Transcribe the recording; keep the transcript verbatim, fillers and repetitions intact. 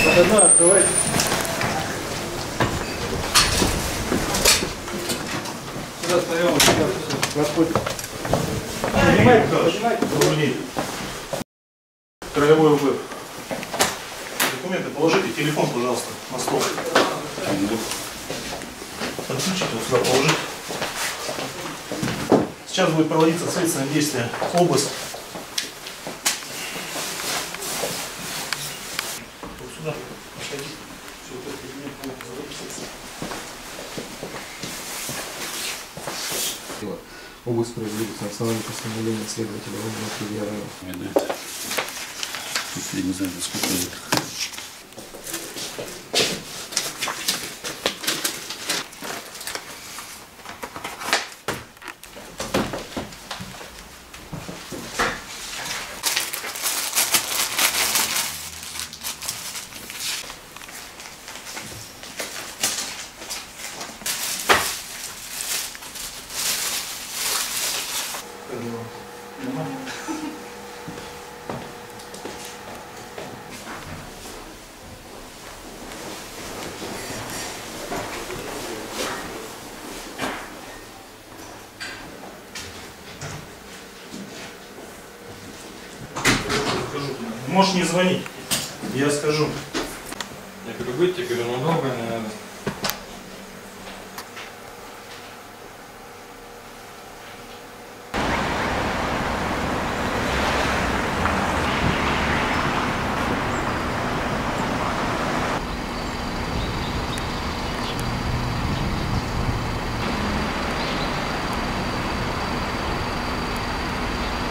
Одна, открывайте. Сюда стоим, сюда, расходим. Поднимайте, поднимайте. Добрый. Краевой УБ. Документы положите, телефон, пожалуйста, на стол. Подключите, вот сюда положите. Сейчас будет проводиться следственное действие. Обыск. Вот сюда. Подходите. Все, вот этот документ будет записываться. Обыск производится на основании постановления следователя Омбудсмана Юрьева. Я не знаю, сколько это. Можешь не звонить, я скажу. Я говорю, выйти, говорю, ну долго не надо.